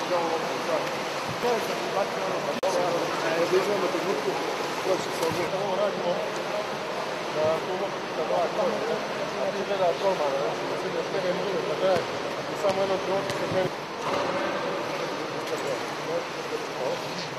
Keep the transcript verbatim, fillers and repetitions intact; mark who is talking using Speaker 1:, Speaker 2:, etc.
Speaker 1: Ovo radimo da pomoćnika dva kolje, znači gleda golmana, znači da se ne svega ne bude, da gleda i samo jednom trenutku se gleda.